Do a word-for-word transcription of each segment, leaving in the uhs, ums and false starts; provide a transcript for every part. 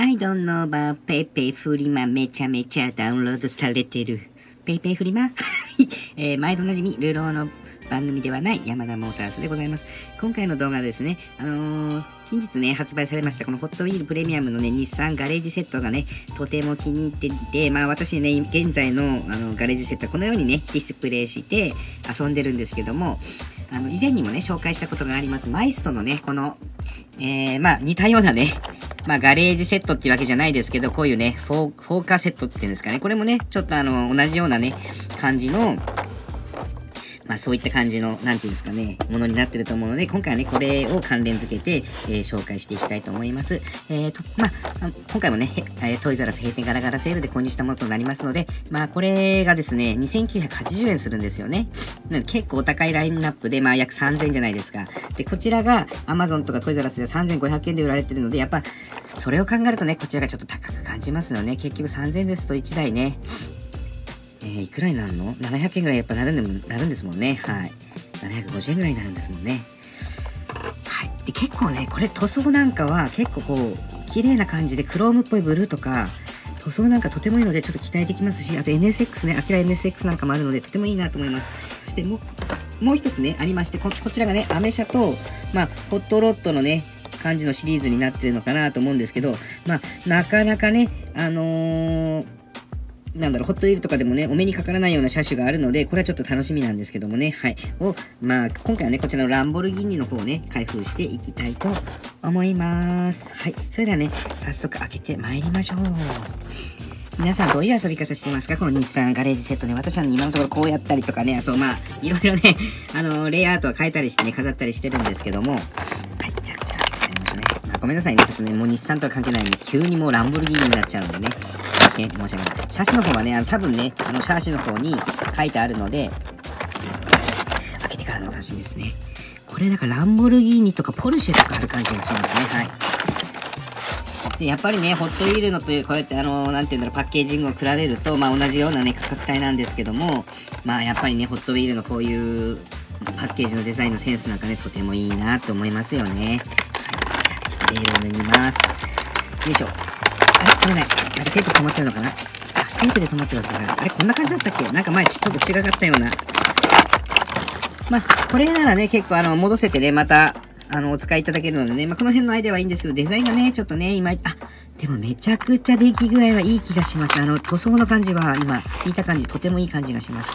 I don't know about ペイペイフリマめちゃめちゃダウンロードされてる。ペイペイフリマえー、毎度おなじみ、ルローの番組ではない山田モータースでございます。今回の動画ですね、あのー、近日ね、発売されましたこのホットウィールプレミアムのね、日産ガレージセットがね、とても気に入っていて、まあ私ね、現在のあのガレージセットはこのようにね、ディスプレイして遊んでるんですけども、あの、以前にもね、紹介したことがあります、マイストのね、この、えー、まあ似たようなね、まあガレージセットっていうわけじゃないですけど、こういうね、フォー、フォーカーセットっていうんですかね、これもね、ちょっとあの、同じようなね、感じの、まあそういった感じの、なんていうんですかね、ものになってると思うので、今回はね、これを関連付けて、えー、紹介していきたいと思います。えーと、まあ、今回もね、えー、トイザらス閉店ガラガラセールで購入したものとなりますので、まあこれがですね、にせんきゅうひゃくはちじゅうえんするんですよね。結構お高いラインナップで、まあ約さんぜんえんじゃないですか。で、こちらが Amazon とかトイザらスでさんぜんごひゃくえんで売られてるので、やっぱ、それを考えるとね、こちらがちょっと高く感じますよね。結局さんぜんえんですといちだいね、えー、いくらになるの ?ななひゃくえんぐらいやっぱなるんでも、なるんですもんね。はい。ななひゃくごじゅうえんぐらいになるんですもんね。はい。で、結構ね、これ塗装なんかは結構こう、綺麗な感じでクロームっぽいブルーとか、塗装なんかとてもいいのでちょっと期待できますし、あと エヌエスエックス ね、アキラ エヌエスエックス なんかもあるのでとてもいいなと思います。そしてもう、もう一つね、ありまして、こ、こちらがね、アメ車と、まあ、ホットロッドのね、感じのシリーズになってるのかなと思うんですけど、まあ、なかなかね、あのー、なんだろう、ホットウィールとかでもね、お目にかからないような車種があるので、これはちょっと楽しみなんですけどもね、はい。を、まあ、今回はね、こちらのランボルギーニの方をね、開封していきたいと思います。はい。それではね、早速開けてまいりましょう。皆さんどういう遊び方してますか？この日産ガレージセットね。私は、ね、今のところこうやったりとかね、あとまあ、いろいろね、あのー、レイアウトは変えたりしてね、飾ったりしてるんですけども、はい。じゃあこちら開けてみますね。まあ、ごめんなさいね。ちょっとね、もう日産とは関係ないので、急にもうランボルギーニになっちゃうんでね。申し訳ない。車種の方はね、あの多分ね、あの車種の方に書いてあるので、開けてからの楽しみですね。これなんかランボルギーニとかポルシェとかある感じがしますね。はい。で、やっぱりね、ホットウィールのという、こうやってあの、なんていうんだろう、パッケージングを比べると、まあ同じようなね、価格帯なんですけども、まあやっぱりね、ホットウィールのこういうパッケージのデザインのセンスなんかね、とてもいいなと思いますよね。はい。じゃあ、ちょっとレールを脱ぎます。よいしょ。あれこれね、なんかテープ止まってるのかなあ、テープで止まってるわけだから。あれこんな感じだったっけなんか前ちょっと違かったような。まあ、これならね、結構あの、戻せてね、また、あの、お使いいただけるのでね、まあ、この辺のアイデアはいいんですけど、デザインがね、ちょっとね、今、あ、でもめちゃくちゃ出来具合はいい気がします。あの、塗装の感じは、今、見た感じ、とてもいい感じがしました。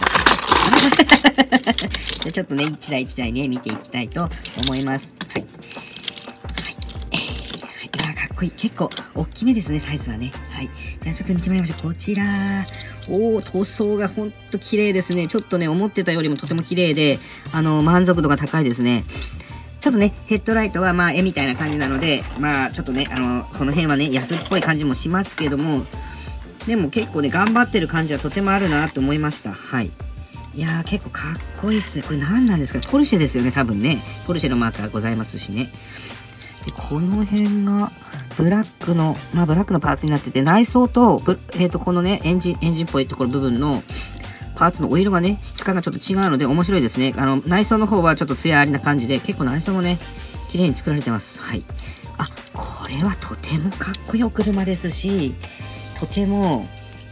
じゃあちょっとね、一台一台ね、見ていきたいと思います。はい。かっこいい。結構、大きめですね、サイズはね。はい。じゃあちょっと見てまいりましょう。こちら。おー、塗装がほんと綺麗ですね。ちょっとね、思ってたよりもとても綺麗で、あの、満足度が高いですね。ちょっとね、ヘッドライトはまあ、絵みたいな感じなので、まあ、ちょっとね、あの、この辺はね、安っぽい感じもしますけども、でも結構ね、頑張ってる感じはとてもあるなと思いました。はい。いやー、結構かっこいいっすね。これ何なんですか？ポルシェですよね、多分ね。ポルシェのマークがございますしね。で、この辺が、ブラックの、まあ、ブラックのパーツになってて、内装と、えっと、このね、エンジン、エンジンっぽいところ部分の、パーツのお色がね、質感がちょっと違うので面白いですね。あの、内装の方はちょっと艶ありな感じで、結構内装もね、綺麗に作られてます。はい。あ、これはとてもかっこいいお車ですし、とても、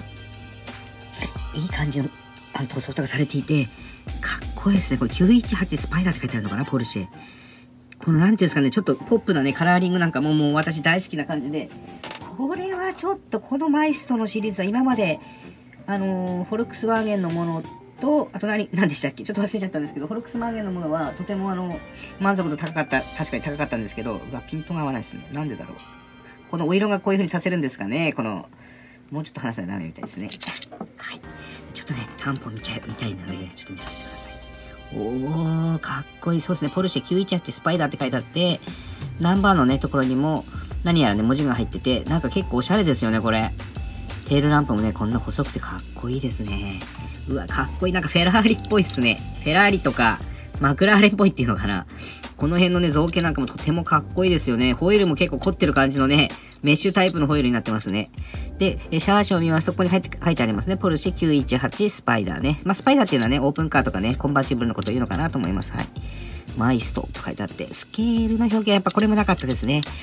いい感じの、あの、塗装とかされていて、かっこいいですね。これきゅういちはちスパイダーって書いてあるのかな、ポルシェ。この、なんていうんですかね、ちょっとポップなね、カラーリングなんかももう私大好きな感じで、これはちょっと、このマイストのシリーズは今まで、あのー、フォルクスワーゲンのものと、あと何、何でしたっけちょっと忘れちゃったんですけど、フォルクスワーゲンのものはとてもあの、満足度高かった、確かに高かったんですけど、うわ、ピントが合わないですね。なんでだろう。このお色がこういう風にさせるんですかねこの、もうちょっと話さないとダメみたいですね。はい。ちょっとね、担保見ちゃ、見たいので、ちょっと見させてください。おー、かっこいい。そうですね。ポルシェきゅういちはちスパイダーって書いてあって、ナンバーのね、ところにも、何やらね、文字が入ってて、なんか結構おしゃれですよね、これ。テールランプもね、こんな細くてかっこいいですね。うわ、かっこいい。なんかフェラーリっぽいっすね。フェラーリとか、マクラーレンっぽいっていうのかな。この辺のね、造形なんかもとてもかっこいいですよね。ホイールも結構凝ってる感じのね、メッシュタイプのホイールになってますね。で、シャーシを見ますと、ここに書いて書いてありますね。ポルシェきゅういちはちスパイダーね。まあ、スパイダーっていうのはね、オープンカーとかね、コンバーチブルのことを言うのかなと思います。はい。マイストと書いてあって、スケールの表現はやっぱこれもなかったですね。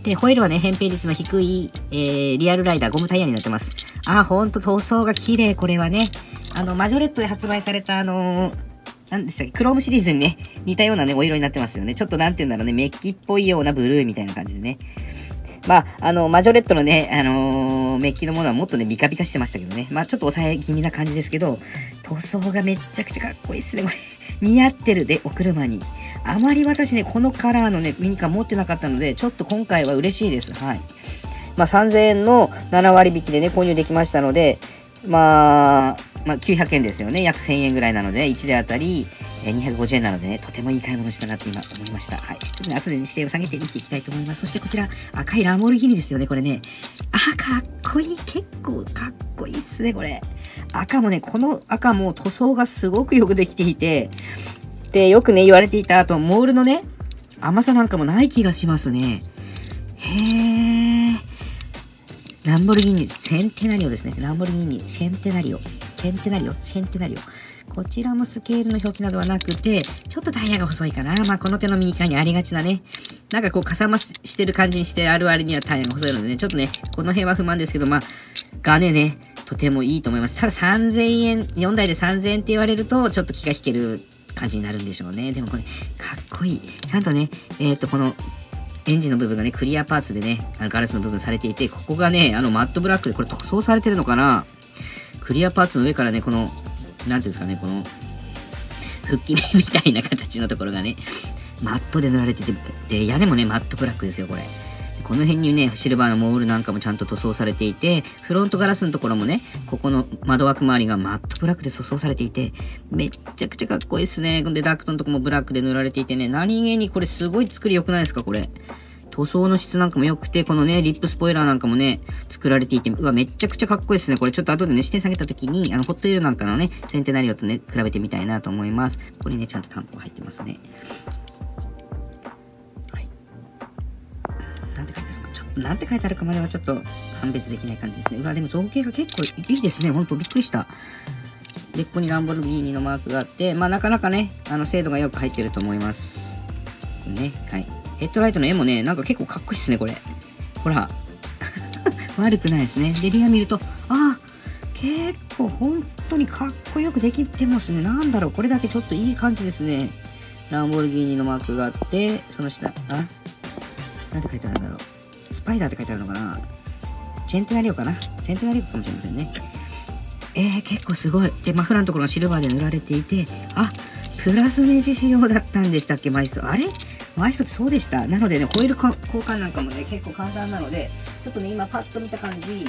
で、ホイールはね、扁平率の低い、えー、リアルライダーゴムタイヤになってます。あ、ほんと塗装が綺麗、これはね。あの、マジョレットで発売された、あのー、なんでしたっけ、クロームシリーズにね、似たようなね、お色になってますよね。ちょっとなんて言うんだろうね、メッキっぽいようなブルーみたいな感じでね。まあ、あの、マジョレットのね、あのー、メッキのものはもっとね、ビカビカしてましたけどね。まあ、ちょっと抑え気味な感じですけど、塗装がめっちゃくちゃかっこいいっすね、これ。似合ってるで、お車に。あまり私ね、このカラーのね、ミニカー持ってなかったので、ちょっと今回は嬉しいです。はい。まあ、さんぜんえんのななわり引きでね、購入できましたので、まあ、まあ、きゅうひゃくえんですよね。約せんえんぐらいなので、いちだいあたりにひゃくごじゅうえんなのでね、とてもいい買い物したなって今思いました。はい。ちょっとね、後で、ね、指定を下げて見ていきたいと思います。そしてこちら、赤いラモルギーニですよね、これね。あ、かっこいい。結構かっこいいっすね、これ。赤もね、この赤も塗装がすごくよくできていて、で、よくね、言われていた、あと、モールのね、甘さなんかもない気がしますね。へー。ランボルギーニ、センテナリオですね。ランボルギーニ、センテナリオ。センテナリオ、センテナリオ。こちらもスケールの表記などはなくて、ちょっとダイヤが細いかな。まあ、この手のミニカーにありがちなね。なんかこう、かさ増してる感じにしてある割にはダイヤが細いのでね、ちょっとね、この辺は不満ですけど、まあ、がねね、とてもいいと思います。たださんぜんえん、よんだいでさんぜんえんって言われると、ちょっと気が引ける感じになるんでしょうね。でもこれ、かっこいい。ちゃんとね、えっと、この、エンジンの部分がね、クリアパーツでね、あのガラスの部分されていて、ここがね、あのマットブラックでこれ塗装されてるのかな。クリアパーツの上からね、この、なんていうんですかね、この、復帰目みたいな形のところがね、マットで塗られてて、で、屋根もね、マットブラックですよ、これ。この辺にね、シルバーのモールなんかもちゃんと塗装されていて、フロントガラスのところもね、ここの窓枠周りがマットブラックで塗装されていて、めっちゃくちゃかっこいいですね。で、ダクトのとこもブラックで塗られていてね、何気にこれすごい作り良くないですか、これ。塗装の質なんかも良くて、このね、リップスポイラーなんかもね、作られていて、うわ、めっちゃくちゃかっこいいですね。これちょっと後でね、指定下げた時に、あの、ホットエールなんかのね、センテナリオとね、比べてみたいなと思います。ここにね、ちゃんとタンポが入ってますね。はい。なんて書いてあるか、ちょっと、なんて書いてあるかまではちょっと判別できない感じですね。うわ、でも造形が結構いいですね。ほんとびっくりした。で、ここにランボルギーニのマークがあって、まあ、なかなかね、あの、精度がよく入ってると思います。ね、はい。ヘッドライトの絵もね、なんか結構かっこいいっすね、これ。ほら。悪くないですね。で、リア見ると、ああ、結構本当にかっこよくできてますね。なんだろう、これだけちょっといい感じですね。ランボルギーニのマークがあって、その下、あ、なんて書いてあるんだろう。スパイダーって書いてあるのかな。チェンテナリオかな。チェンテナリオかもしれませんね。えー、結構すごい。で、マフラーのところがシルバーで塗られていて、あ、プラスネジ仕様だったんでしたっけ、マイスト。あれマイストってそうでした。なのでね、ホイール交換なんかもね、結構簡単なので、ちょっとね、今パッと見た感じ、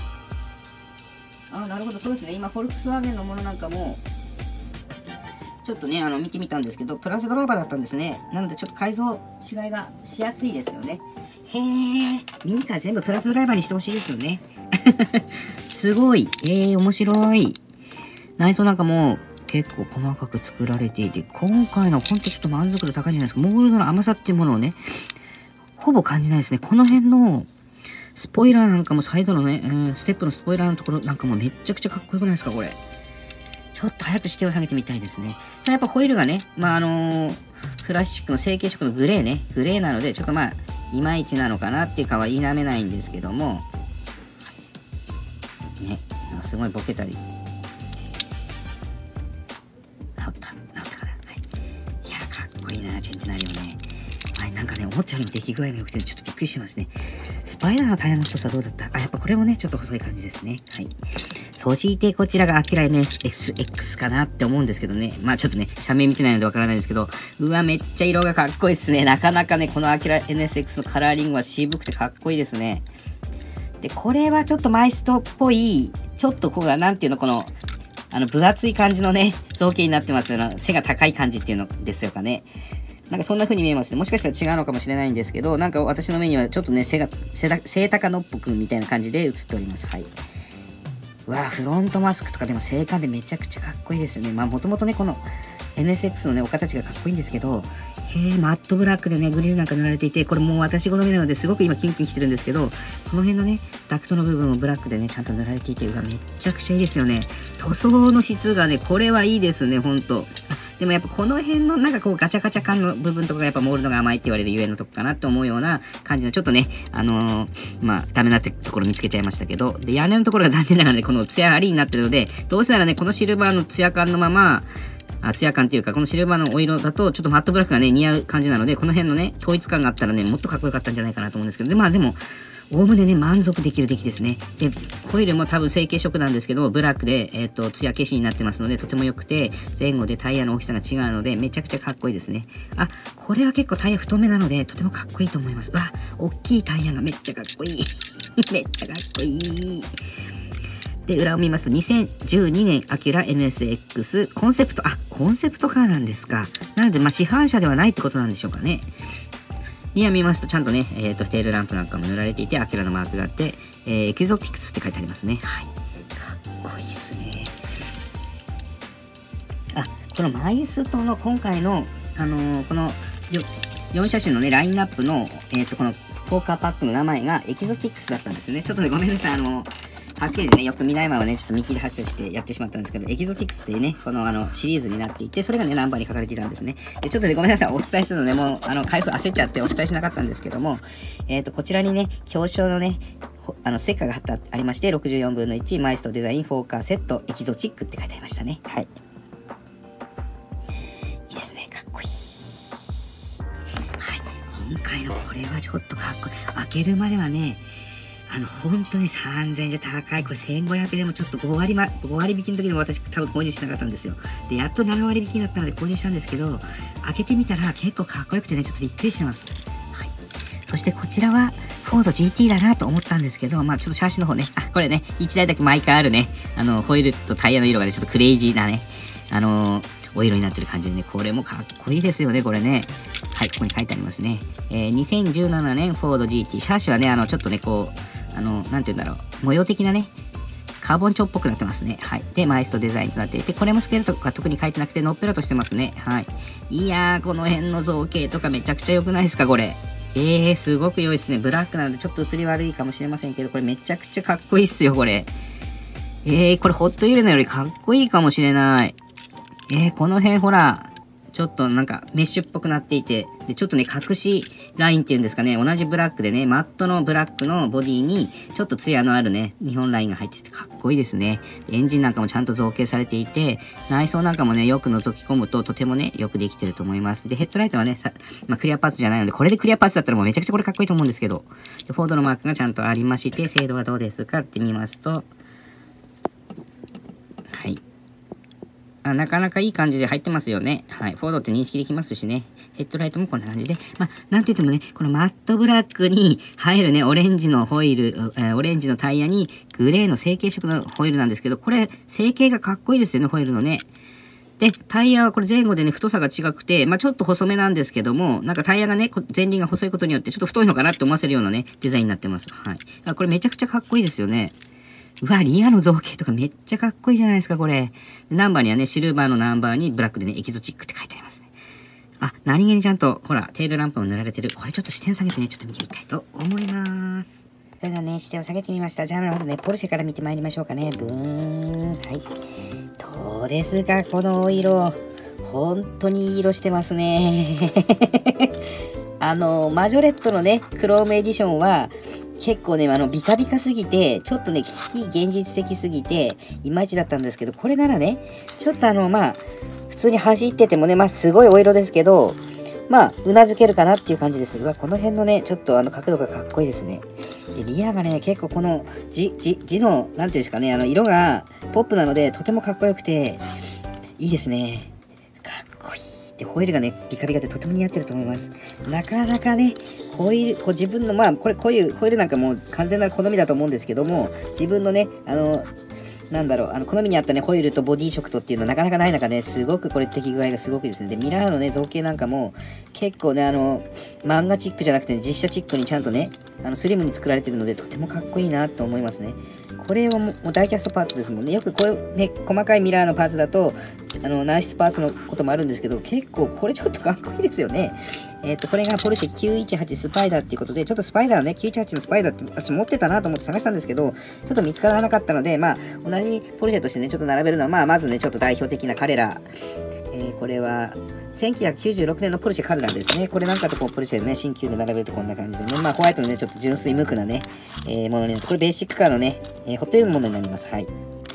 あ、なるほど、そうですね。今、フォルクスワーゲンのものなんかも、ちょっとね、あの、見てみたんですけど、プラスドライバーだったんですね。なので、ちょっと改造しがいがしやすいですよね。へー、ミニカー全部プラスドライバーにしてほしいですよね。すごい。えー、面白い。内装なんかも、結構細かく作られていて、今回のほんとちょっと満足度高いんじゃないですか。モールドの甘さっていうものをね、ほぼ感じないですね。この辺の、スポイラーなんかもサイドのね、うん、ステップのスポイラーのところなんかもめっちゃくちゃかっこよくないですか、これ。ちょっと早く指定を下げてみたいですね。やっぱホイールがね、まあ、あのー、プラスチックの成型色のグレーね、グレーなので、ちょっとまあ、いまいちなのかなっていうかは否めないんですけども、ね、すごいボケたり。なんかね、思ったよりも出来具合が良くて、ちょっとびっくりしますね。スパイダーのタイヤの太さどうだった？あ、やっぱこれもね、ちょっと細い感じですね。はい。そしてこちらがアキュラ エヌエスエックス かなって思うんですけどね。まあちょっとね、社名見てないのでわからないですけど、うわ、めっちゃ色がかっこいいですね。なかなかね、このアキュラ エヌエスエックス のカラーリングは渋くてかっこいいですね。で、これはちょっとマイストっぽい、ちょっとこうが、なんていうの、この、あの、分厚い感じのね、造形になってますよね。背が高い感じっていうのですよかね。なんかそんな風に見えますね。もしかしたら違うのかもしれないんですけど、なんか私の目にはちょっとね、背が、背だ背高のっぽくみたいな感じで映っております。はい。うわぁ、フロントマスクとかでも正感でめちゃくちゃかっこいいですよね。まあもともとね、この エヌエスエックス のね、お形がかっこいいんですけど、へぇ、マットブラックでね、グリルなんか塗られていて、これもう私好みなのですごく今キュンキュン来てるんですけど、この辺のね、ダクトの部分をブラックでね、ちゃんと塗られていて、うわ、めっちゃくちゃいいですよね。塗装の質がね、これはいいですね、ほんと。 でもやっぱこの辺のなんかこうガチャガチャ感の部分とかがやっぱモールドが甘いって言われるゆえのとこかなと思うような感じのちょっとね、あのー、まあ、ダメなってところ見つけちゃいましたけど、で、屋根のところが残念ながらね、このツヤありになってるので、どうせならね、このシルバーのツヤ感のまま、あ、ツヤ感っていうか、このシルバーのお色だと、ちょっとマットブラックがね、似合う感じなので、この辺のね、統一感があったらね、もっとかっこよかったんじゃないかなと思うんですけど、で、まあでも、おおむねね、満足できる出来ですね。で、ホイールも多分成型色なんですけど、ブラックで、えっと、ツヤ消しになってますので、とても良くて、前後でタイヤの大きさが違うので、めちゃくちゃかっこいいですね。あ、これは結構タイヤ太めなので、とてもかっこいいと思います。うわ、大きいタイヤがめっちゃかっこいい。めっちゃかっこいい。で、裏を見ますと、にせんじゅうにねんアキュラ エヌエスエックス コンセプト、あ、コンセプトカーなんですか。なので、まあ、市販車ではないってことなんでしょうかね。リア見ますと、ちゃんとね、えっと、テールランプなんかも塗られていて、アキュラのマークがあって、えー、エキゾティクスって書いてありますね。はい。かっこいいっすね。あ、このマイストの今回の、あのー、このよん車種のね、ラインナップの、えっと、このポーカーパックの名前がエキゾティクスだったんですね。ちょっとね、ごめんなさい、あのー、パッケージね、よく見ないままね、ちょっと見切り発車してやってしまったんですけど、エキゾティクスっていうね、このあの、シリーズになっていて、それがね、ナンバーに書かれていたんですね。で、ちょっとね、ごめんなさい、お伝えするのね、もう、あの、開封焦っちゃってお伝えしなかったんですけども、えっと、こちらにね、表彰のね、あの、ステッカーが貼ってありまして、ろくじゅうよんぶんのいち、マイストデザインフォーカーセット、エキゾチックって書いてありましたね。はい。いいですね、かっこいい。はい。今回のこれはちょっとかっこいい。開けるまではね、あの、本当にさんぜんえんじゃ高い。これせんごひゃくえんでもちょっとご割ま、ご割引きの時にも私多分購入してなかったんですよ。で、やっとなな割引きになったので購入したんですけど、開けてみたら結構かっこよくてね、ちょっとびっくりしてます。はい。そしてこちらは、フォード ジーティー だなと思ったんですけど、まあちょっとシャーシの方ね、あ、これね、いちだいだけ毎回あるね、あの、ホイールとタイヤの色がね、ちょっとクレイジーなね、あのー、お色になってる感じでね、これもかっこいいですよね、これね。はい、ここに書いてありますね。えー、にせんじゅうななねんフォード ジーティー、シャーシはね、あの、ちょっとね、こう、あの、なんて言うんだろう。模様的なね、カーボン調っぽくなってますね。はい。で、マイストデザインとなっていて、これもスケルとか特に書いてなくて、のっぺらとしてますね。はい。いやー、この辺の造形とかめちゃくちゃ良くないですか、これ。えー、すごく良いですね。ブラックなのでちょっと映り悪いかもしれませんけど、これめちゃくちゃかっこいいっすよ、これ。えー、これホットユレのよりかっこいいかもしれない。えー、この辺ほら、ちょっとなんかメッシュっぽくなっていて、で、ちょっとね、隠しラインっていうんですかね、同じブラックでね、マットのブラックのボディに、ちょっとツヤのあるね、日本ラインが入っててかっこいいですね。エンジンなんかもちゃんと造形されていて、内装なんかもね、よく覗き込むととてもね、よくできてると思います。で、ヘッドライトはね、さまあ、クリアパーツじゃないので、これでクリアパーツだったらもうめちゃくちゃこれかっこいいと思うんですけど、でフォードのマークがちゃんとありまして、精度はどうですかって見ますと、はい。あ、なかなかいい感じで入ってますよね。はい。フォードって認識できますしね。ヘッドライトもこんな感じで。まあ、なんといってもね、このマットブラックに入るね、オレンジのホイール、えー、オレンジのタイヤにグレーの成型色のホイールなんですけど、これ、成型がかっこいいですよね、ホイールのね。で、タイヤはこれ前後でね、太さが違くて、まあ、ちょっと細めなんですけども、なんかタイヤがね、前輪が細いことによってちょっと太いのかなって思わせるようなね、デザインになってます。はい。あ、これめちゃくちゃかっこいいですよね。うわ、リアの造形とかめっちゃかっこいいじゃないですか、これ。ナンバーにはね、シルバーのナンバーにブラックでね、エキゾチックって書いてありますね。あ、何気にちゃんと、ほら、テールランプも塗られてる。これちょっと視点下げてね、ちょっと見てみたいと思います。それではね、視点を下げてみました。じゃあまずね、ポルシェから見てまいりましょうかね。ブーン。はい。どうですか、このお色。本当にいい色してますね。あの、マジョレットのね、クロームエディションは、結構ね、あの、ビカビカすぎて、ちょっとね、非現実的すぎて、いまいちだったんですけど、これならね、ちょっとあの、まあ、普通に走っててもね、まあ、すごいお色ですけど、まあ、うなずけるかなっていう感じですが、この辺のね、ちょっとあの、角度がかっこいいですね。で、リアがね、結構この、字、字、字の、なんていうんですかね、あの、色が、ポップなので、とてもかっこよくて、いいですね。かっこいい。で、ホイールがね、ビカビカでとても似合ってると思います。なかなかね、ホイール、こう自分の、まあ、これ、こういうホイールなんかもう完全な好みだと思うんですけども、自分のね、あの、なんだろう、あの、好みに合ったね、ホイールとボディ色とっていうのはなかなかない中ね、すごくこれ出来具合がすごくですね。で、ミラーのね、造形なんかも、結構ね、あの、漫画チックじゃなくて、ね、実写チックにちゃんとね、あの、スリムに作られてるので、とてもかっこいいなと思いますね。これはもうダイキャストパーツですもんね。よくこういうね、細かいミラーのパーツだと、あの、ナイスパーツのこともあるんですけど、結構これちょっとかっこいいですよね。 えっと、これがポルシェきゅういちはちスパイダーっていうことで、ちょっとスパイダーね、きゅういちはちのスパイダーって私持ってたなと思って探したんですけど、ちょっと見つからなかったので、まあ、同じポルシェとしてね、ちょっと並べるのは、まあ、まずね、ちょっと代表的な彼ら、えー、これは、せんきゅうひゃくきゅうじゅうろくねんのポルシェカルランですね。これなんかとこう、ポルシェでね、新旧で並べるとこんな感じでね、まあ、ホワイトのね、ちょっと純粋無垢なね、えー、ものになって、これベーシックカーのね、えー、ホットウェルのものになります。はい。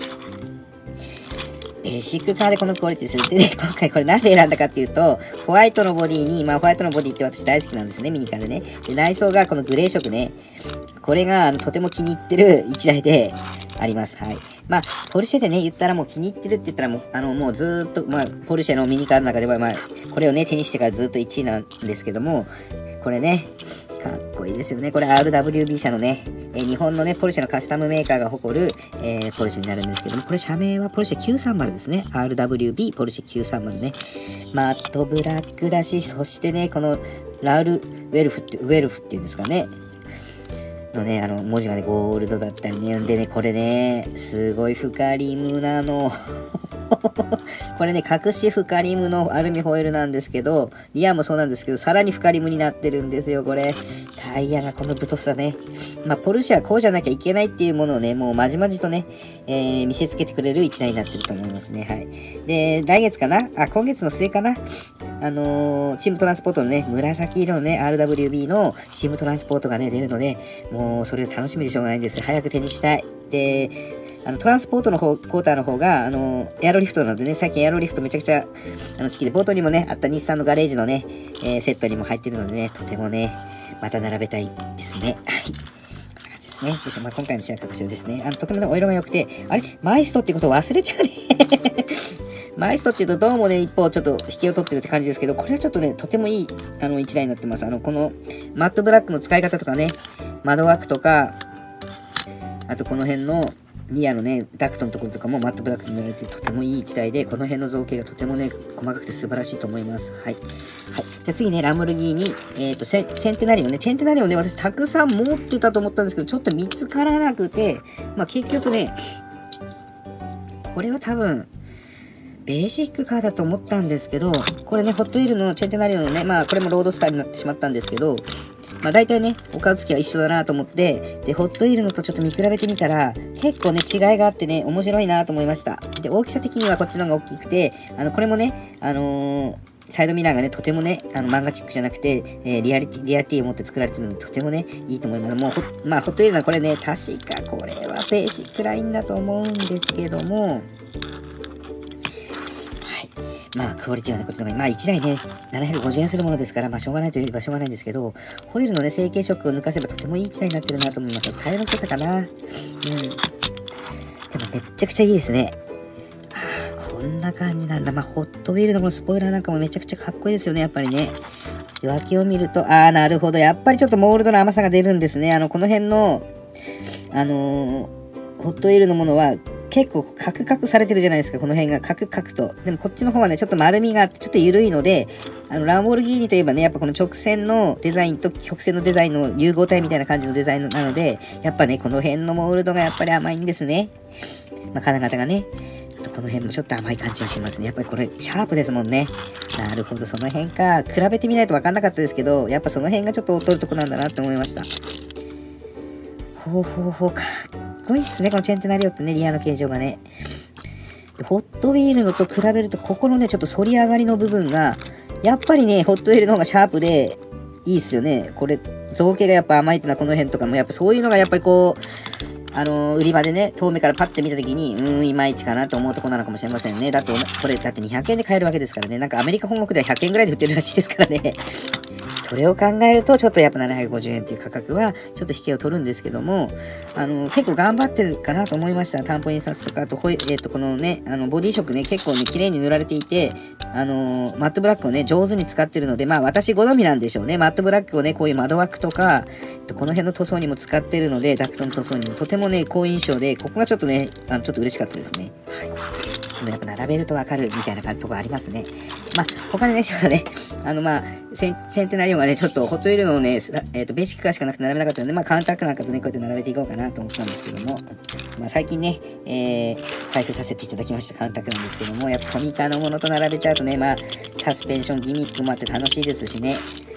ベーシックカーでこのクオリティするってね、今回これなんで選んだかっていうと、ホワイトのボディに、まあホワイトのボディって私大好きなんですね、ミニカーでね。で、内装がこのグレー色ね。これがあのとても気に入ってる一台であります。はい。まあ、ポルシェでね、言ったらもう気に入ってるって言ったらもう、あの、もうずーっと、まあ、ポルシェのミニカーの中では、まあ、これをね、手にしてからずっといちいなんですけども、これね、かっこいいですよね。これ アールダブリュービー 社のね、えー、日本のね、ポルシェのカスタムメーカーが誇る、えー、ポルシェになるんですけども、これ社名はポルシェきゅうさんまるですね。アールダブリュービー ポルシェきゅうさんまるね。マットブラックだし、そしてね、このラウル・ウェルフって、ウェルフっていうんですかね。のね、あの、文字がね、ゴールドだったりね。んでね、これね、すごい深リムなの。これね、隠し深リムのアルミホイールなんですけど、リアもそうなんですけど、さらに深リムになってるんですよ、これ。タイヤがこの太さね。まあ、ポルシェはこうじゃなきゃいけないっていうものをね、もうまじまじとね、えー、見せつけてくれる一台になってると思いますね。はい。で、来月かなあ、今月の末かなあのー、チームトランスポートのね、紫色のね、アールダブリュービー のチームトランスポートがね、出るので、もうそれ楽しみでしょうがないんです。早く手にしたい。で、あのトランスポートの方、クォーターの方が、あの、エアロリフトなのでね、最近エアロリフトめちゃくちゃあの好きで、冒頭にもね、あった日産のガレージのね、えー、セットにも入ってるのでね、とてもね、また並べたいですね。はい。ですね。でまあ、今回の主役はこちらですね。あの、とてもね、お色が良くて、あれマイストっていうことを忘れちゃうね。マイストっていうとどうもね、一方ちょっと引けを取ってるって感じですけど、これはちょっとね、とてもいい、あの、一台になってます。あの、この、マットブラックの使い方とかね、窓枠とか、あとこの辺の、リアのね、ダクトのところとかもマットブラックに塗られてとてもいい一台で、この辺の造形がとてもね、細かくて素晴らしいと思います。はい。はい。じゃあ次ね、ランボルギーニ、えっと、センテナリオね、センテナリオね、私たくさん持ってたと思ったんですけど、ちょっと見つからなくて、まあ結局ね、これは多分、ベーシックカーだと思ったんですけど、これね、ホットウィールのチェンテナリオのね、まあこれもロードスターになってしまったんですけど、まあ大体ね、お顔つきは一緒だなと思って、で、ホットウィールのとちょっと見比べてみたら、結構ね、違いがあってね、面白いなと思いました。で、大きさ的にはこっちの方が大きくて、あの、これもね、あのー、サイドミラーがね、とてもね、あの、漫画チックじゃなくて、えー、リアリティ、リアリティを持って作られてるので、とてもね、いいと思います。もうほ、まあ、ホットウィールのこれね、確かこれはベーシックラインだと思うんですけども、まあ、クオリティはね、こっちの方が、まあ、いちだいね、ななひゃくごじゅうえんするものですから、まあ、しょうがないと言えばしょうがないんですけど、ホイールのね、成形色を抜かせばとてもいいいちだいになってるなと思います。タイヤの太さかな。うん。でも、めっちゃくちゃいいですね。ああ、こんな感じなんだ。まあ、ホットウィールのこのスポイラーなんかもめちゃくちゃかっこいいですよね、やっぱりね。脇を見ると、ああ、なるほど。やっぱりちょっとモールドの甘さが出るんですね。あの、この辺の、あのー、ホットウィールのものは、結構カクカクされてるじゃないですか、この辺がカクカクと。でもこっちの方はね、ちょっと丸みがあって、ちょっと緩いので、あの、ランボルギーニといえばね、やっぱこの直線のデザインと曲線のデザインの融合体みたいな感じのデザインなので、やっぱね、この辺のモールドがやっぱり甘いんですね。まあ、金型がね。この辺もちょっと甘い感じがしますね。やっぱりこれ、シャープですもんね。なるほど、その辺か。比べてみないと分かんなかったですけど、やっぱその辺がちょっと劣るとこなんだなって思いました。ほうほうほう、かっこいいっすね、このチェンテナリオってね、リアの形状がね。ホットウィールのと比べると、ここのね、ちょっと反り上がりの部分が、やっぱりね、ホットウィールの方がシャープで、いいっすよね。これ、造形がやっぱ甘いってのはこの辺とかも、やっぱそういうのがやっぱりこう、あのー、売り場でね、遠目からパッて見たときに、うーん、いまいちかなと思うとこなのかもしれませんね。だって、これ、だってにひゃくえんで買えるわけですからね。なんかアメリカ本国ではひゃくえんぐらいで売ってるらしいですからね。それを考えると、ちょっとやっぱななひゃくごじゅうえんっていう価格は、ちょっと引けを取るんですけども、あの、結構頑張ってるかなと思いました。担保印刷とか、あと、ほい、えっと、このね、あの、ボディ色ね、結構ね、綺麗に塗られていて、あのー、マットブラックをね、上手に使ってるので、まあ、私好みなんでしょうね。マットブラックをね、こういう窓枠とか、この辺の塗装にも使ってるので、ダクトの塗装にもとてもね、好印象で、ここがちょっとね、あの、ちょっと嬉しかったですね。はい。でもやっぱ並べるとわかるみたいな感じとこありますね。まあ、他にね、ちょっとね、あの、まあ、セン、センテナリオンがね、ちょっとホットウィールのね、えっと、ベーシックカーしかなくて並べなかったので、まあ、カウンタックなんかとね、こうやって並べていこうかなと思ったんですけども、まあ、最近ね、えー、開封させていただきましたカウンタックなんですけども、やっぱコミカのものと並べちゃうとね、まあ、サスペンションギミックもあって楽しいですしね、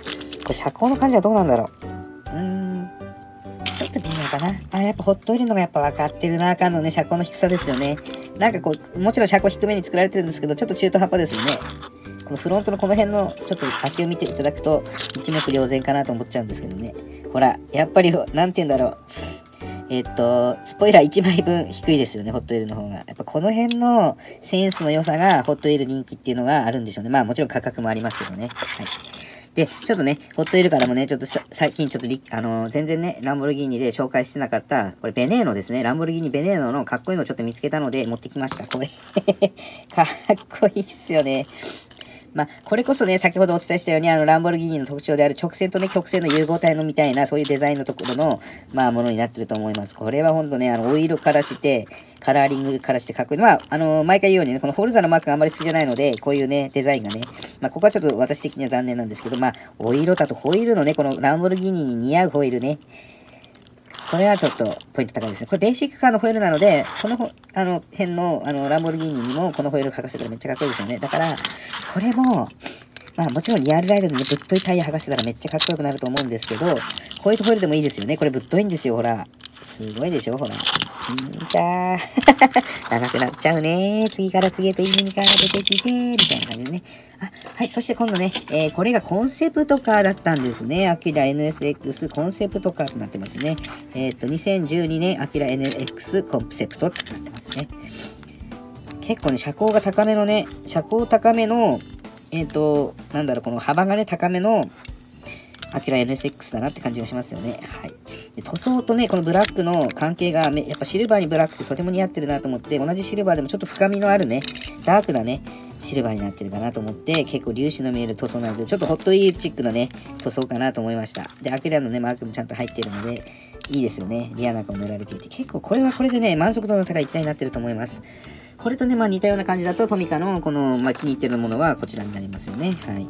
これ車高の感じはどうなんだろう。うーん。ちょっと微妙かな。あ、やっぱホットオイルのがやっぱ分かってるな。あかんのね、車高の低さですよね。なんかこう、もちろん車高低めに作られてるんですけど、ちょっと中途半端ですよね。このフロントのこの辺のちょっと先を見ていただくと、一目瞭然かなと思っちゃうんですけどね。ほら、やっぱり、なんて言うんだろう。えっと、スポイラーいちまいぶん低いですよね、ホットオイルの方が。やっぱこの辺のセンスの良さがホットオイル人気っていうのがあるんでしょうね。まあもちろん価格もありますけどね。はい。で、ちょっとね、ホットオイルからもね、ちょっと最近ちょっとリ、あのー、全然ね、ランボルギーニで紹介してなかった、これベネーノですね。ランボルギーニベネーノのかっこいいのをちょっと見つけたので持ってきました。これかっこいいっすよね。まあ、これこそね、先ほどお伝えしたように、あの、ランボルギーニの特徴である直線とね、曲線の融合体のみたいな、そういうデザインのところの、まあ、ものになってると思います。これはほんとね、あの、お色からして、カラーリングからしてかっこいい。まあ、あの、毎回言うようにね、このフォルザのマークがあんまり好きじゃないので、こういうね、デザインがね、まあ、ここはちょっと私的には残念なんですけど、まあ、お色だとホイールのね、このランボルギーニに似合うホイールね、これはちょっとポイント高いですね。これベーシックカーのホイールなので、このあの辺のあのランボルギーニにもこのホイールを履かせたらめっちゃかっこいいですよね。だから、これも、まあもちろんリアルライドでね、ぶっといタイヤ剥がせたらめっちゃかっこよくなると思うんですけど、こういうホイールでもいいですよね。これぶっといんですよ、ほら。すごいでしょ、ほら。んじゃー。長くなっちゃうね。次から次へと意味から出てきて、みたいな感じでね。あ、はい。そして今度ね、えー、これがコンセプトカーだったんですね。アキラ エヌエスエックス コンセプトカーとなってますね。えっと、にせんじゅうにねんアキラ エヌエックス コンセプトってなってますね。結構ね、車高が高めのね、車高高めの、えっと、なんだろう、この幅がね、高めの、アキラ エヌエスエックス だなって感じがしますよね。はい。で塗装とね、このブラックの関係が、やっぱシルバーにブラックってとても似合ってるなと思って、同じシルバーでもちょっと深みのあるね、ダークなね、シルバーになってるかなと思って、結構粒子の見える塗装なので、ちょっとホットイールチックなね、塗装かなと思いました。で、アキラのね、マークもちゃんと入ってるので、いいですよね。リアなんかも塗られていて、結構これはこれでね、満足度の高い一台になってると思います。これとね、まあ似たような感じだと、トミカのこの、まあ気に入ってるものはこちらになりますよね。はい。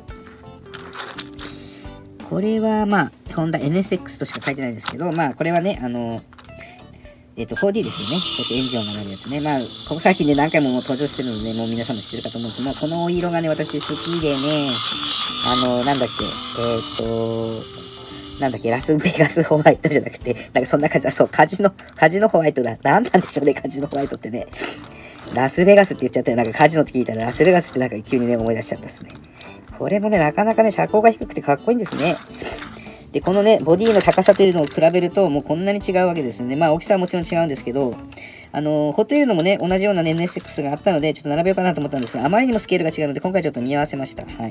これはまあ、ホンダ エヌエスエックス としか書いてないんですけど、まあこれはね、あの、えっと、フォーディー ですよね。こうやってエンジン音が鳴るやつね。まあ、ここ最近ね、何回ももう登場してるので、ね、もう皆さんも知ってるかと思うんですけど、この色がね、私好きでね、あの、なんだっけ、えー、っと、なんだっけ、ラスベガスホワイトじゃなくて、なんかそんな感じだ。そう、カジノ、カジノホワイトだ。なんなんでしょうね、カジノホワイトってね。ラスベガスって言っちゃったよ。なんかカジノって聞いたら、ラスベガスってなんか急にね、思い出しちゃったですね。これもね、なかなかね、車高が低くてかっこいいんですね。で、このね、ボディの高さというのを比べると、もうこんなに違うわけですね。まあ、大きさはもちろん違うんですけど、あのー、ホットエールのもね、同じような、ね、エヌエスエックス があったので、ちょっと並べようかなと思ったんですが、あまりにもスケールが違うので、今回ちょっと見合わせました。はい。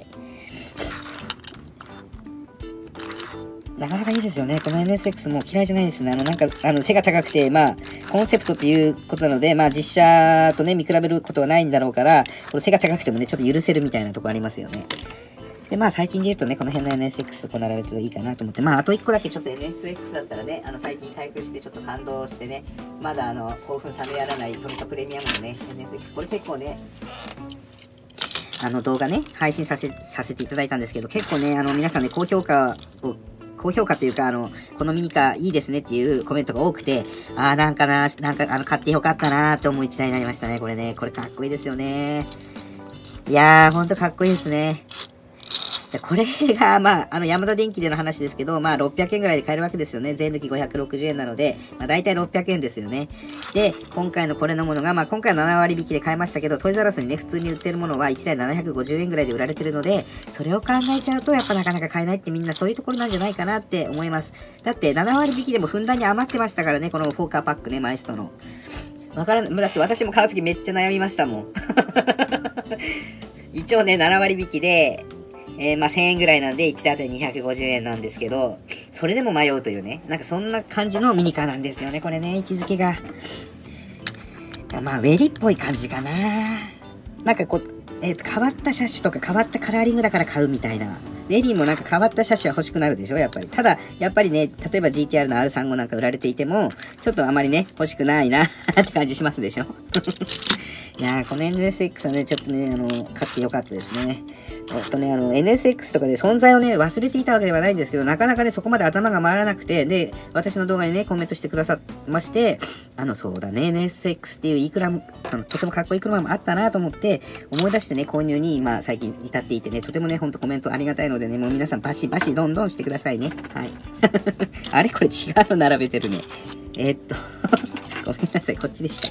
なかなかいいですよね。この エヌエスエックス も嫌いじゃないですね。あの、なんか、あの、背が高くて、まあ、コンセプトっていうことなので、まあ、実車とね、見比べることはないんだろうから、この背が高くてもね、ちょっと許せるみたいなとこありますよね。で、まあ最近で言うとね、この辺の エヌエスエックス とこう並べるといいかなと思って、まああといっこだけちょっと エヌエスエックス だったらね、あの最近回復してちょっと感動してね、まだあの興奮冷めやらないトミカプレミアムのね、エヌエスエックス、これ結構ね、あの動画ね、配信させ、させていただいたんですけど、結構ね、あの皆さんね、高評価を、高評価というか、あの、このミニカーいいですねっていうコメントが多くて、あーなんかな、なんかあの買ってよかったなーって思う一台になりましたね、これね。これかっこいいですよね。いやー、ほんとかっこいいですね。これが、まあ、あの、ヤマダ電機での話ですけど、まあ、ろっぴゃくえんぐらいで買えるわけですよね。税抜きごひゃくろくじゅうえんなので、まあ、大体ろっぴゃくえんですよね。で、今回のこれのものが、まあ、今回はななわり引きで買いましたけど、トイザらスにね、普通に売ってるものはいちだいななひゃくごじゅうえんぐらいで売られてるので、それを考えちゃうと、やっぱなかなか買えないってみんなそういうところなんじゃないかなって思います。だって、ななわり引きでもふんだんに余ってましたからね、このフォーカーパックね、マイストの。わからない。だって私も買うときめっちゃ悩みましたもん。一応ね、ななわり引きで、えー、まあせんえんぐらいなんでいちだいあたりにひゃくごじゅうえんなんですけど、それでも迷うというね、なんかそんな感じのミニカーなんですよね、これね、位置づけが。まあウェリっぽい感じかな。なんかこう、えー、変わった車種とか変わったカラーリングだから買うみたいな。ウェリーもなんか変わった車種は欲しくなるでしょ、やっぱり。ただ、やっぱりね、例えば ジーティーアール の アールさんじゅうご なんか売られていても、ちょっとあまりね、欲しくないなって感じしますでしょ。 いやー、この エヌエスエックス はね、ちょっとね、あの、買ってよかったですね。ほんとね、あの、エヌエスエックス とかで存在をね、忘れていたわけではないんですけど、なかなかね、そこまで頭が回らなくて、で、私の動画にね、コメントしてくださいまして、あの、そうだね、エヌエスエックス っていういくらも、あの、とてもかっこいい車もあったなと思って、思い出してね、購入に、まあ、最近至っていてね、とてもね、ほんとコメントありがたいのでね、もう皆さんバシバシどんどんしてくださいね。はい。あれこれ違うの並べてるね。えー、っと、ごめんなさい、こっちでした。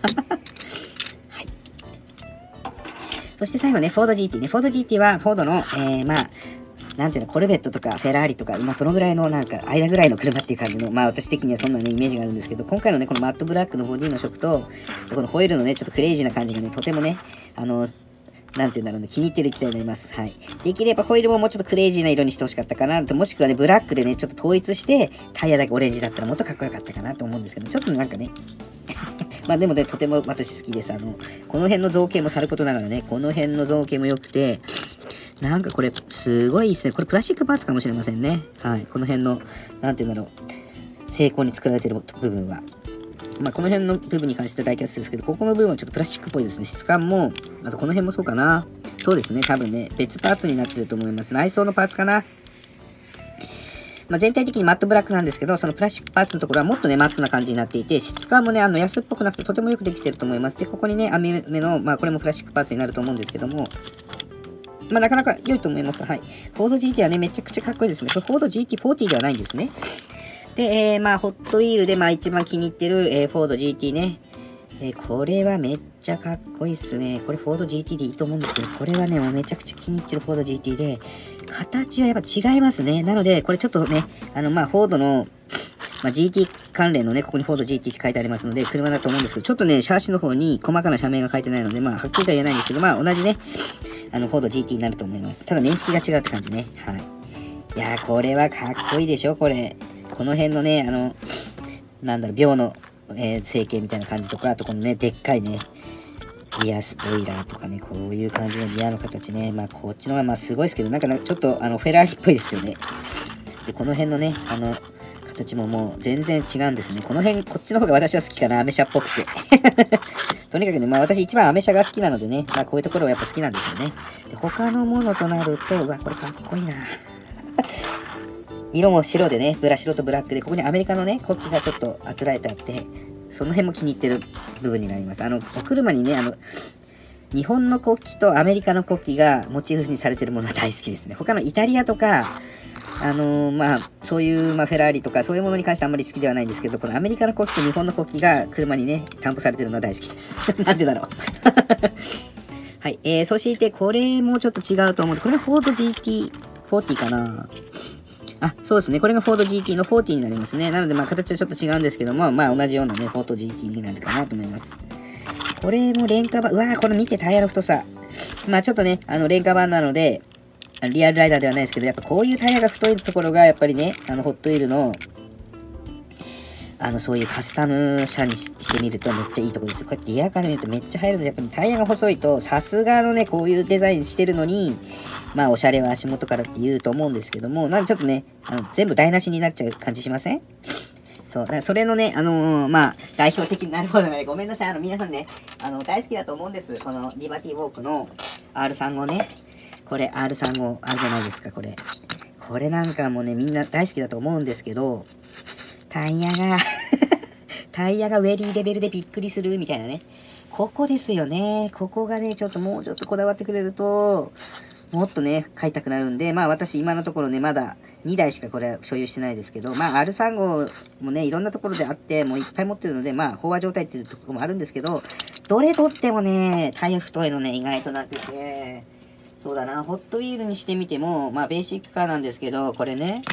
そして最後ね、フォード ジーティー ね。フォード ジーティー は、フォードの、えー、まあ、なんていうの、コルベットとか、フェラーリとか、まあ、そのぐらいの、なんか、間ぐらいの車っていう感じの、まあ、私的にはそんなね、イメージがあるんですけど、今回のね、このマットブラックのボディの色と、このホイールのね、ちょっとクレイジーな感じがね、とてもね、あの、なんていうんだろうね、気に入ってる機体になります。はい。できればホイールももうちょっとクレイジーな色にしてほしかったかなと、もしくはね、ブラックでね、ちょっと統一して、タイヤだけオレンジだったらもっとかっこよかったかなと思うんですけど、ちょっとなんかね、まあでもね、とても私好きです。あの、この辺の造形もさることながらね、この辺の造形も良くて、なんかこれ、すごいですね。これプラスチックパーツかもしれませんね。はい。この辺の、なんていうんだろう、精巧に作られてる部分は。まあこの辺の部分に関しては大キャスですけど、ここの部分はちょっとプラスチックっぽいですね。質感も、あとこの辺もそうかな。そうですね。多分ね、別パーツになってると思います。内装のパーツかな。まあ、全体的にマットブラックなんですけど、そのプラスチックパーツのところはもっとね、マットな感じになっていて、質感もね、あの、安っぽくなくてとてもよくできてると思います。で、ここにね、網目の、まあ、これもプラスチックパーツになると思うんですけども、まあ、なかなか良いと思います。はい。フォード ジーティー はね、めちゃくちゃかっこいいですね。これ、フォード ジーティーフォーティー ではないんですね。で、えー、まあ、ホットウィールで、まあ、一番気に入ってる、えー、フォード ジーティー ね。えー、これはめっちゃかっこいいっすね。これ、フォード ジーティー でいいと思うんですけど、これはね、もうめちゃくちゃ気に入ってるフォード ジーティー で、形はやっぱ違いますね。なので、これちょっとね、あの、まあ、フォードの、まあ、ジーティー 関連のね、ここにフォード ジーティー って書いてありますので、車だと思うんですけど、ちょっとね、シャーシの方に細かな社名が書いてないので、まあ、はっきりとは言えないんですけど、まあ、同じね、あの、フォード ジーティー になると思います。ただ、面識が違うって感じね。はい。いやー、これはかっこいいでしょ、これ。この辺のね、あの、なんだろう、秒の、えー、成形みたいな感じとか、あとこのね、でっかいね、リアスポイラーとかね、こういう感じのリアの形ね。まあ、こっちの方がまあすごいですけど、なんかちょっとあのフェラーリっぽいですよね。で、この辺のね、あの、形ももう全然違うんですね。この辺、こっちの方が私は好きかな、アメ車っぽくて。とにかくね、まあ私一番アメ車が好きなのでね、まあこういうところはやっぱ好きなんでしょうね。で、他のものとなると、うわ、これかっこいいな。色も白でね、ブラ白とブラックで、ここにアメリカのね、国旗がちょっとあつらえてあって、その辺も気に入ってる部分になります。あの、お車にね、あの、日本の国旗とアメリカの国旗がモチーフにされてるものは大好きですね。他のイタリアとか、あのー、まあ、そういう、まあ、フェラーリとか、そういうものに関してはあんまり好きではないんですけど、このアメリカの国旗と日本の国旗が車にね、担保されてるのは大好きです。なんでだろう。はい。えー、そして、これもちょっと違うと思う。これがフォード ジーティーフォーティー かな。あ、そうですね。これがフォード ジーティー のフォーティーになりますね。なので、まあ、形はちょっと違うんですけども、まあ、同じようなね、フォード ジーティー になるかなと思います。これも廉価版、うわー、これ見て、タイヤの太さ。まあ、ちょっとね、あの、廉価版なので、リアルライダーではないですけど、やっぱこういうタイヤが太いところが、やっぱりね、あの、ホットウィールの、あの、そういうカスタム車に し, してみるとめっちゃいいところです。こうやってリアから見るとめっちゃ入るので、やっぱりタイヤが細いと、さすがのね、こういうデザインしてるのに、まあ、おしゃれは足元からって言うと思うんですけども、なんでちょっとね、あの全部台無しになっちゃう感じしません？そう、だからそれのね、あのー、まあ、代表的になるものがね、ごめんなさい、あの、皆さんね、あの、大好きだと思うんです。この、リバティウォークの アールさんじゅうご ね。これ、アールさんじゅうご あるじゃないですか、これ。これなんかもね、みんな大好きだと思うんですけど、タイヤが、タイヤがウェリーレベルでびっくりするみたいなね。ここですよね。ここがね、ちょっともうちょっとこだわってくれると、もっとね、買いたくなるんで、まあ私今のところね、まだにだいしかこれ所有してないですけど、まあ アールさんじゅうご もね、いろんなところであって、もういっぱい持ってるので、まあ飽和状態っていうところもあるんですけど、どれとってもね、タイヤ太いのね、意外となってて、そうだな、ホットウィールにしてみても、まあベーシックカーなんですけど、これね、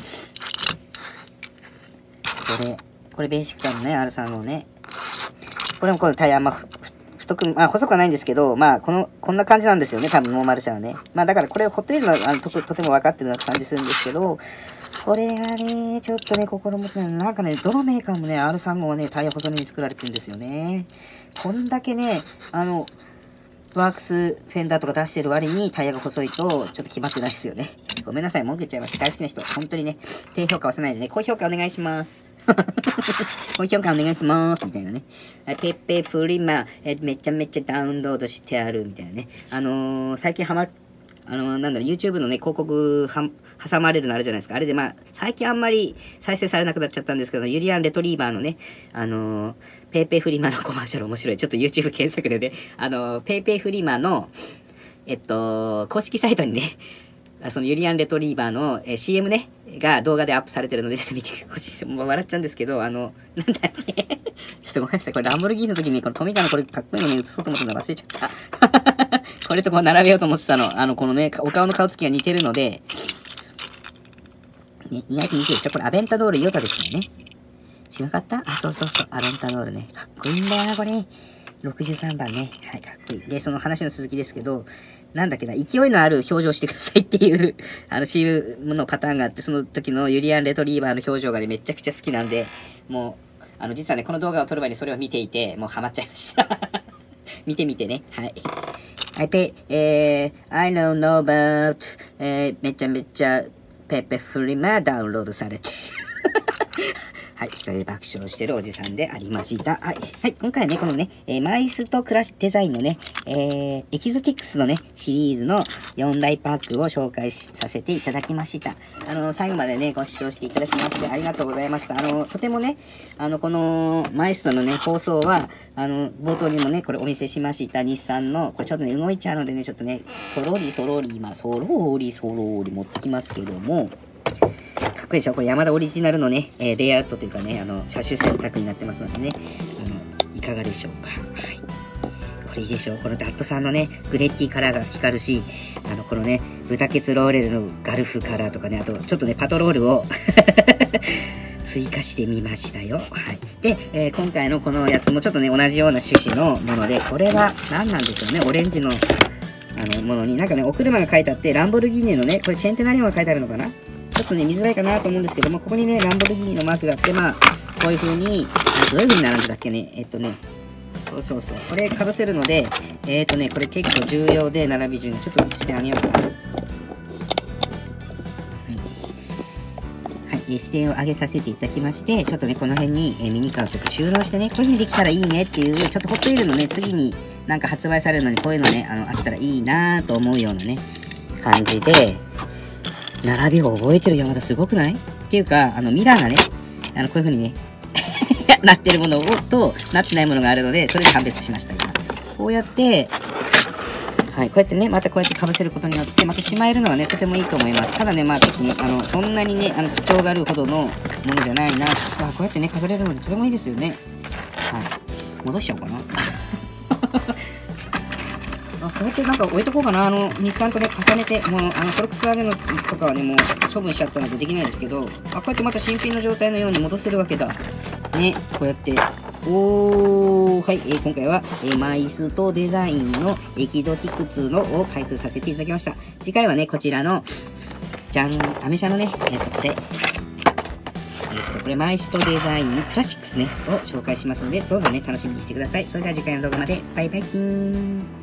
これ、これベーシックカーのね、アールさんじゅうご ね。これもこのタイヤ、まあ、太く、まあ、細くはないんですけど、まあ、この、こんな感じなんですよね、多分、ノーマル車はね。まあ、だからこれ、ホットウィールの、あの、と、とても分かってるような感じするんですけど、これがね、ちょっとね、心もとない。なんかね、どのメーカーもね、アールさんじゅうご はね、タイヤ細めに作られてるんですよね。こんだけね、あの、ワークスフェンダーとか出してる割にタイヤが細いと、ちょっと決まってないですよね。ごめんなさい、文句言っちゃいました。大好きな人、本当にね、低評価はせないでね、高評価お願いします。 高評価お願いします。みたいなね。はい、ペッペフリマ、えめちゃめちゃダウンロードしてある。みたいなね。あのー、最近ハマ、あのー、なんだろう、YouTube のね、広告は、挟まれるのあるじゃないですか。あれでまあ、最近あんまり再生されなくなっちゃったんですけど、ユリアン・レトリーバーのね、あのー、ペイペイフリマのコマーシャル面白い。ちょっと YouTube 検索でね、あのー、ペイペイフリマの、えっと、公式サイトにね、そのユリアン・レトリーバーの、えー、シーエム ね、が動画でアップされてるので、ちょっと見てほしい。もう笑っちゃうんですけど、あの、なんだっけ。ちょっとごめんなさい。これランボルギーニの時に、このトミカのこれかっこいいのね、映そうと思ったの忘れちゃった。これとこう並べようと思ってたの。あの、このね、お顔の顔つきが似てるので、ね、意外と似てるでしょ。これアベンタドールヨタですよね。違かった？あ、そうそうそう。アベンタドールね。かっこいいんだよな、これ。ろくじゅうさんばんね。はい、かっこいい。で、その話の続きですけど、なんだっけな、勢いのある表情してくださいっていう、あの シーエム のパターンがあって、その時のユリアン・レトリーバーの表情がね、めちゃくちゃ好きなんで、もう、あの、実はね、この動画を撮る前にそれを見ていて、もうハマっちゃいました。見てみてね。はい。I pay, えー、I don't know about, えー、めちゃめちゃ、ペペフリマダウンロードされてる。はい。それで爆笑してるおじさんでありました。はい。はい。今回はね、このね、えー、マイスとクラッシュデザインのね、えー、エキゾティクスのね、シリーズのよんだいパックを紹介しさせていただきました。あの、最後までね、ご視聴していただきましてありがとうございました。あの、とてもね、あの、この、マイストのね、放送は、あの、冒頭にもね、これお見せしました日産の、これちょっとね、動いちゃうのでね、ちょっとね、そろりそろり、まあ、そろりそろり持ってきますけども、かっこいいでしょ。これヤマダオリジナルのね、えー、レイアウトというかね、あの、車種選択になってますのでね、あの、いかがでしょうか。はい。これいいでしょう。このダットさんのね、グレッティカラーが光るし、あの、このね、豚ケツローレルのガルフカラーとかね、あと、ちょっとね、パトロールを追加してみましたよ。はい。で、えー、今回のこのやつもちょっとね、同じような趣旨のもので、これは何なんでしょうね。オレンジの、あの、ものに、なんかね、お車が書いてあって、ランボルギーニのね、これチェンテナリオンが書いてあるのかな？ちょっとね、見づらいかなと思うんですけども、ここにね、ランボルギーニのマークがあって、まあ、こういう風に、どういう風に並んでたっけね、えっとね、そうそうそう、これかぶせるので、えっとね、これ結構重要で、並び順に、ちょっとしてあげようかな。はい。はい、え視点を上げさせていただきまして、ちょっとね、この辺に、えミニカーをちょっと収納してね、こういう風にできたらいいねっていう、ちょっとホットイールのね、次になんか発売されるのに、こういうのね、あの、あったらいいなぁと思うようなね、感じで、並びを覚えてる山田すごくない？っていうか、あの、ミラーがね、あの、こういう風にね、なってるものをと、なってないものがあるので、それで判別しました、今。こうやって、はい、こうやってね、またこうやって被せることによって、またしまえるのはね、とてもいいと思います。ただね、まあ、ちょっとね、あの、そんなにね、あの、特徴があるほどのものじゃないな。あ、こうやってね、飾れるのでとてもいいですよね。はい。戻しちゃおうかな。あ、こうやってなんか置いとこうかな。あの、日産とね、重ねて、もう、あの、フォルクスワーゲンのとかはね、もう処分しちゃったのでできないですけど、あ、こうやってまた新品の状態のように戻せるわけだ。ね、こうやって。おー、はい、えー、今回は、えー、マイスとデザインのエキゾティクツのを開封させていただきました。次回はね、こちらの、じゃん、アメ車のね、えっと、これ、えっと、これ、マイスとデザインクラシックスね、を紹介しますので、どうぞね、楽しみにしてください。それでは次回の動画まで、バイバイキーン。